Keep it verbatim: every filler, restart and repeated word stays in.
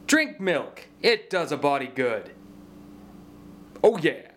Drink milk. It does a body good. Oh yeah.